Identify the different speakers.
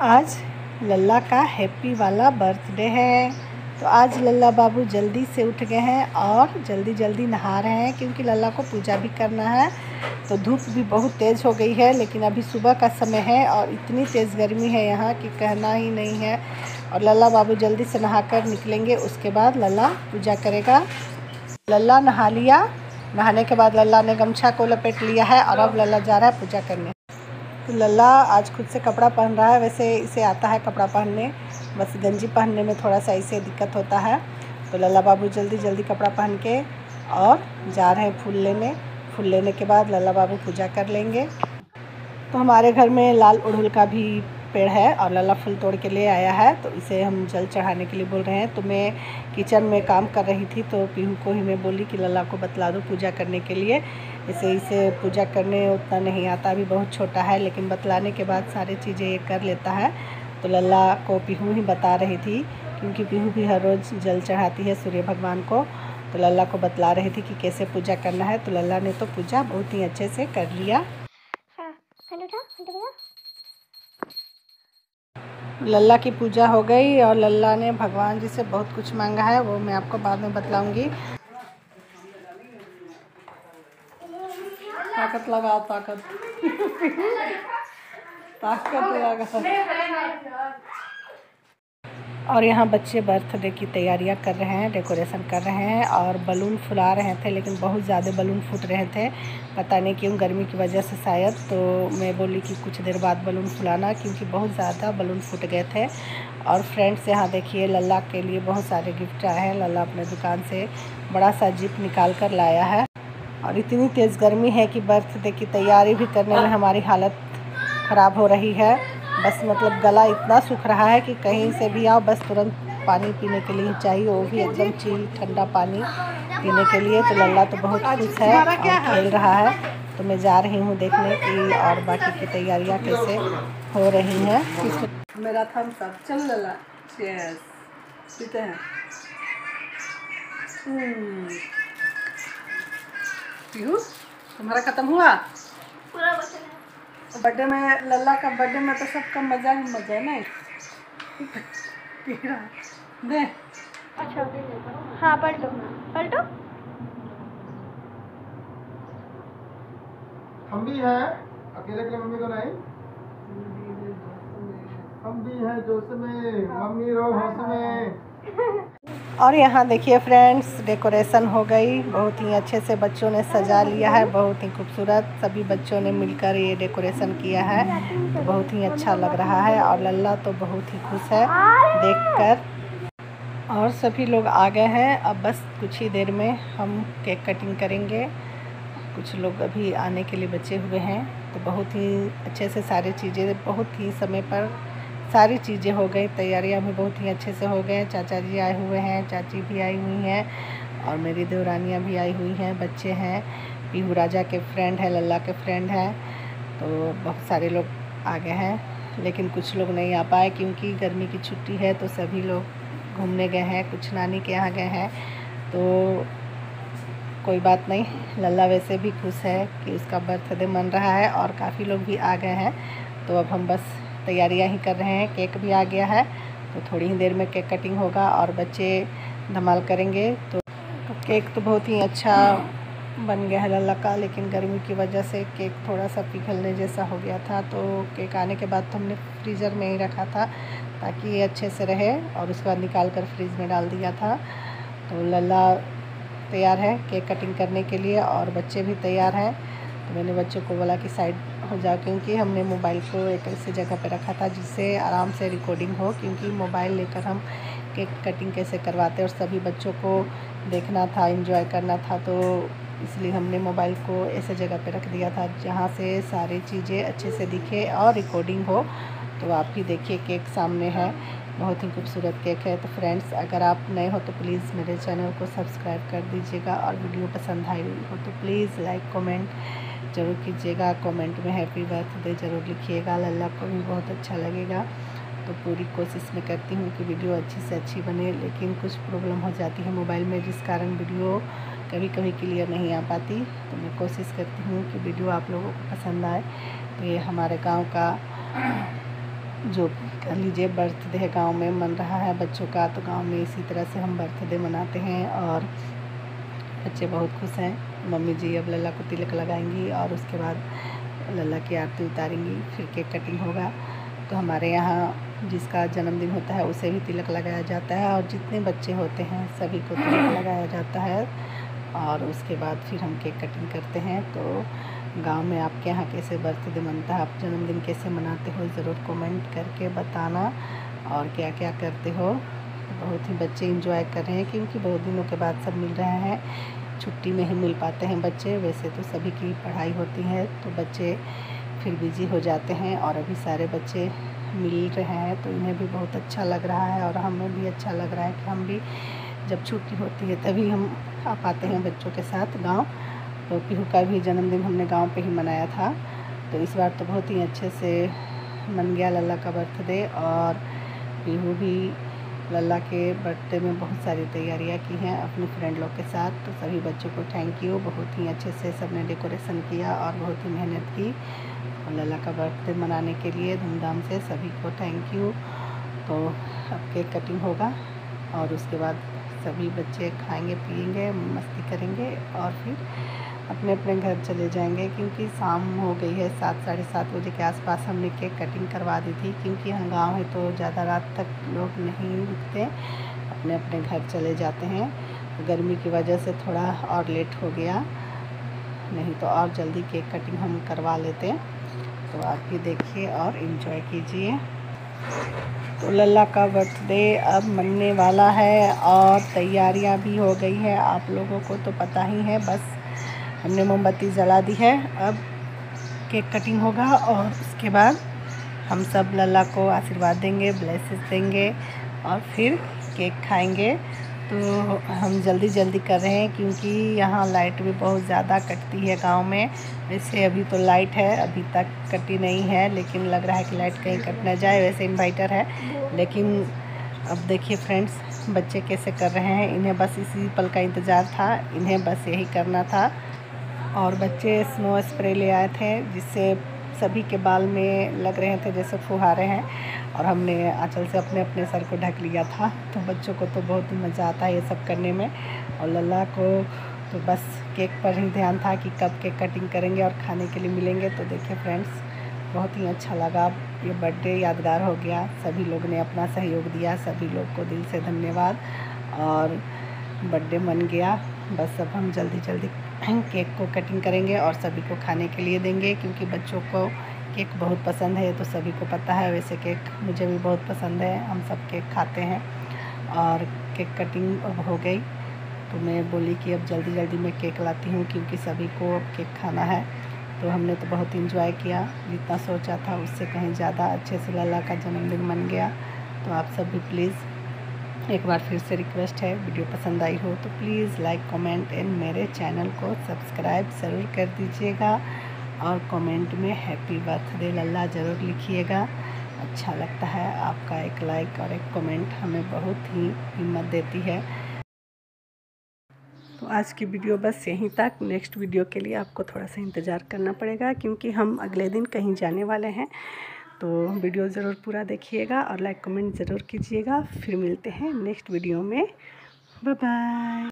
Speaker 1: आज लल्ला का हैप्पी वाला बर्थडे है। तो आज लल्ला बाबू जल्दी से उठ गए हैं और जल्दी जल्दी नहा रहे हैं क्योंकि लल्ला को पूजा भी करना है। तो धूप भी बहुत तेज़ हो गई है, लेकिन अभी सुबह का समय है और इतनी तेज़ गर्मी है यहाँ कि कहना ही नहीं है। और लल्ला बाबू जल्दी से नहाकर निकलेंगे, उसके बाद लल्ला पूजा करेगा। लल्ला नहा लिया। नहाने के बाद लल्ला ने गमछा को लपेट लिया है और अब लल्ला जा रहा है पूजा करने। तो लल्ला आज खुद से कपड़ा पहन रहा है। वैसे इसे आता है कपड़ा पहनने, बस गंजी पहनने में थोड़ा सा इसे दिक्कत होता है। तो लल्ला बाबू जल्दी जल्दी कपड़ा पहन के और जा रहे हैं फूल लेने। फूल लेने के बाद लल्ला बाबू पूजा कर लेंगे। तो हमारे घर में लाल अड़हुल का भी पेड़ है और लल्ला फूल तोड़ के ले आया है, तो इसे हम जल चढ़ाने के लिए बोल रहे हैं। तो मैं किचन में काम कर रही थी, तो पीहू को ही मैं बोली कि लल्ला को बतला दो पूजा करने के लिए। इसे पूजा करने उतना नहीं आता, अभी बहुत छोटा है, लेकिन बतलाने के बाद सारी चीज़ें ये कर लेता है। तो लल्ला को पीहू ही बता रही थी क्योंकि पीहू भी हर रोज़ जल चढ़ाती है सूर्य भगवान को। तो लल्ला को बतला रही थी कि कैसे पूजा करना है। तो लल्ला ने तो पूजा बहुत ही अच्छे से कर लिया। लल्ला की पूजा हो गई और लल्ला ने भगवान जी से बहुत कुछ मांगा है, वो मैं आपको बाद में बतलाऊंगी। ताकत लगाओ, ताकत ताकत लगाओ। और यहाँ बच्चे बर्थडे की तैयारियाँ कर रहे हैं, डेकोरेशन कर रहे हैं और बलून फुला रहे थे, लेकिन बहुत ज़्यादा बलून फूट रहे थे, पता नहीं क्यों, गर्मी की वजह से शायद। तो मैं बोली कि कुछ देर बाद बलून फुलाना, क्योंकि बहुत ज़्यादा बलून फूट गए थे। और फ्रेंड्स यहाँ देखिए लल्ला के लिए बहुत सारे गिफ्ट आए हैं। लल्ला अपने दुकान से बड़ा सा जिप निकाल कर लाया है। और इतनी तेज़ गर्मी है कि बर्थडे की तैयारी भी करने में हमारी हालत ख़राब हो रही है। बस मतलब गला इतना सूख रहा है कि कहीं से भी आओ बस तुरंत पानी पीने के लिए चाहिए, वो भी एकदम चिल ठंडा पानी पीने के लिए। तो लल्ला तो बहुत खुश है और खेल रहा है। तो मैं जा रही हूँ देखने की और बाकी की तैयारियाँ कैसे हो रही हैं। मेरा थम्स अप, चल लल्ला, यस पीते हैं। पीयूष तुम्हारा ख़त्म हुआ पूरा बर्थडे में? लल्ला का बर्थडे में तो सबका मज़ा ही मज़ा है, नहीं पी रहा दे।
Speaker 2: अच्छा हाँ, पलटो पलटो।
Speaker 3: हम भी हैं अकेले के मम्मी को नहीं, हम भी हैं जोश में, मम्मी रो होश में।
Speaker 1: और यहाँ देखिए फ्रेंड्स, डेकोरेशन हो गई, बहुत ही अच्छे से बच्चों ने सजा लिया है, बहुत ही खूबसूरत सभी बच्चों ने मिलकर ये डेकोरेशन किया है। तो बहुत ही अच्छा लग रहा है और लल्ला तो बहुत ही खुश है देखकर। और सभी लोग आ गए हैं, अब बस कुछ ही देर में हम केक कटिंग करेंगे। कुछ लोग अभी आने के लिए बचे हुए हैं। तो बहुत ही अच्छे से सारी चीज़ें, बहुत ही समय पर सारी चीज़ें हो गई, तैयारियां भी बहुत ही अच्छे से हो गए। चाचा जी आए हुए हैं, चाची भी आई हुई हैं और मेरी देवरानियां भी आई हुई हैं, बच्चे हैं, पीहू राजा के फ्रेंड है, लल्ला के फ्रेंड हैं। तो बहुत सारे लोग आ गए हैं, लेकिन कुछ लोग नहीं आ पाए क्योंकि गर्मी की छुट्टी है। तो सभी लोग घूमने गए हैं, कुछ नानी के यहाँ गए हैं। तो कोई बात नहीं, लल्ला वैसे भी खुश है कि उसका बर्थडे मन रहा है और काफ़ी लोग भी आ गए हैं। तो अब हम बस तैयारियां ही कर रहे हैं। केक भी आ गया है, तो थोड़ी ही देर में केक कटिंग होगा और बच्चे धमाल करेंगे। तो केक तो बहुत ही अच्छा बन गया है लल्ला का, लेकिन गर्मी की वजह से केक थोड़ा सा पिघलने जैसा हो गया था। तो केक आने के बाद तो हमने फ्रीज़र में ही रखा था ताकि ये अच्छे से रहे, और उसके बाद निकाल कर फ्रीज़ में डाल दिया था। तो लल्ला तैयार है केक कटिंग करने के लिए और बच्चे भी तैयार हैं। तो मैंने बच्चों को बोला कि साइड हो जाओ, क्योंकि हमने मोबाइल को एक ऐसी जगह पे रखा था जिससे आराम से रिकॉर्डिंग हो, क्योंकि मोबाइल लेकर हम केक कटिंग कैसे करवाते और सभी बच्चों को देखना था, एंजॉय करना था। तो इसलिए हमने मोबाइल को ऐसे जगह पे रख दिया था जहाँ से सारी चीज़ें अच्छे से दिखे और रिकॉर्डिंग हो। तो आप भी देखिए केक सामने है, बहुत ही खूबसूरत केक है। तो फ्रेंड्स, अगर आप नए हो तो प्लीज़ मेरे चैनल को सब्सक्राइब कर दीजिएगा और वीडियो पसंद आई हो तो प्लीज़ लाइक कमेंट ज़रूर कीजिएगा। कमेंट में हैप्पी बर्थडे ज़रूर लिखिएगा, लल्ला को भी बहुत अच्छा लगेगा। तो पूरी कोशिश मैं करती हूँ कि वीडियो अच्छी से अच्छी बने, लेकिन कुछ प्रॉब्लम हो जाती है मोबाइल में, जिस कारण वीडियो कभी कभी क्लियर नहीं आ पाती। तो मैं कोशिश करती हूँ कि वीडियो आप लोगों को पसंद आए। तो ये हमारे गांव का जो कह लीजिए बर्थडे गांव में मन रहा है बच्चों का, तो गांव में इसी तरह से हम बर्थडे मनाते हैं और बच्चे बहुत खुश हैं। मम्मी जी अब लल्ला को तिलक लगाएंगी और उसके बाद लल्ला की आरती उतारेंगी, फिर केक कटिंग होगा। तो हमारे यहाँ जिसका जन्मदिन होता है उसे भी तिलक लगाया जाता है और जितने बच्चे होते हैं सभी को तिलक लगाया जाता है और उसके बाद फिर हम केक कटिंग करते हैं। तो गांव में आपके यहाँ कैसे बर्थडे मनता है, आप जन्मदिन कैसे मनाते हो, ज़रूर कमेंट करके बताना और क्या क्या करते हो। बहुत ही बच्चे एंजॉय कर रहे हैं क्योंकि बहुत दिनों के बाद सब मिल रहे हैं, छुट्टी में ही मिल पाते हैं बच्चे। वैसे तो सभी की पढ़ाई होती है तो बच्चे फिर बिजी हो जाते हैं और अभी सारे बच्चे मिल रहे हैं तो इन्हें भी बहुत अच्छा लग रहा है और हमें भी अच्छा लग रहा है कि हम भी जब छुट्टी होती है तभी हम आ पाते हैं बच्चों के साथ गांव। तो पीहू का भी जन्मदिन हमने गांव पे ही मनाया था, तो इस बार तो बहुत ही अच्छे से मन गया लल्ला का बर्थडे। और पीहू भी लल्ला के बर्थडे में बहुत सारी तैयारियां की हैं अपनी फ्रेंड लोग के साथ। तो सभी बच्चों को थैंक यू, बहुत ही अच्छे से सबने डेकोरेशन किया और बहुत ही मेहनत की और लल्ला का बर्थडे मनाने के लिए धूमधाम से सभी को थैंक यू। तो अब केक कटिंग होगा और उसके बाद सभी बच्चे खाएंगे पिएंगे मस्ती करेंगे और फिर अपने अपने घर चले जाएंगे क्योंकि शाम हो गई है। 7 साढ़े 7 बजे के आसपास हमने केक कटिंग करवा दी थी क्योंकि यहाँ गांव है तो ज़्यादा रात तक लोग नहीं रुकते, अपने अपने घर चले जाते हैं। गर्मी की वजह से थोड़ा और लेट हो गया, नहीं तो और जल्दी केक कटिंग हम करवा लेते। तो आप भी देखिए और इन्जॉय कीजिए। तो लल्ला का बर्थडे अब मनने वाला है और तैयारियां भी हो गई है, आप लोगों को तो पता ही है। बस हमने मोमबत्ती जला दी है, अब केक कटिंग होगा और उसके बाद हम सब लल्ला को आशीर्वाद देंगे, ब्लेसेस देंगे और फिर केक खाएंगे। तो हम जल्दी कर रहे हैं क्योंकि यहाँ लाइट भी बहुत ज़्यादा कटती है गांव में। वैसे अभी तो लाइट है, अभी तक कटी नहीं है, लेकिन लग रहा है कि लाइट कहीं कट ना जाए। वैसे इन्वर्टर है, लेकिन अब देखिए फ्रेंड्स बच्चे कैसे कर रहे हैं। इन्हें बस इसी पल का इंतज़ार था, इन्हें बस यही करना था। और बच्चे स्नो स्प्रे ले आए थे जिससे सभी के बाल में लग रहे थे जैसे फुहारे हैं और हमने आंचल से अपने अपने सर को ढक लिया था। तो बच्चों को तो बहुत ही मज़ा आता है ये सब करने में और लल्ला को तो बस केक पर ही ध्यान था कि कब केक कटिंग करेंगे और खाने के लिए मिलेंगे। तो देखिए फ्रेंड्स बहुत ही अच्छा लगा, ये बर्थडे यादगार हो गया। सभी लोग ने अपना सहयोग दिया, सभी लोग को दिल से धन्यवाद और बर्थडे मन गया। बस अब हम जल्दी केक को कटिंग करेंगे और सभी को खाने के लिए देंगे क्योंकि बच्चों को केक बहुत पसंद है, तो सभी को पता है। वैसे केक मुझे भी बहुत पसंद है, हम सब केक खाते हैं। और केक कटिंग अब हो गई तो मैं बोली कि अब जल्दी मैं केक लाती हूँ क्योंकि सभी को अब केक खाना है। तो हमने तो बहुत इंजॉय किया, जितना सोचा था उससे कहीं ज़्यादा अच्छे से लल्ला का जन्मदिन मन गया। तो आप सब भी प्लीज़ एक बार फिर से रिक्वेस्ट है, वीडियो पसंद आई हो तो प्लीज़ लाइक कमेंट एंड मेरे चैनल को सब्सक्राइब ज़रूर कर दीजिएगा और कमेंट में हैप्पी बर्थडे लल्ला ज़रूर लिखिएगा। अच्छा लगता है आपका एक लाइक और एक कमेंट, हमें बहुत ही हिम्मत देती है। तो आज की वीडियो बस यहीं तक। नेक्स्ट वीडियो के लिए आपको थोड़ा सा इंतज़ार करना पड़ेगा क्योंकि हम अगले दिन कहीं जाने वाले हैं। तो वीडियो ज़रूर पूरा देखिएगा और लाइक कमेंट ज़रूर कीजिएगा। फिर मिलते हैं नेक्स्ट वीडियो में। Bye bye.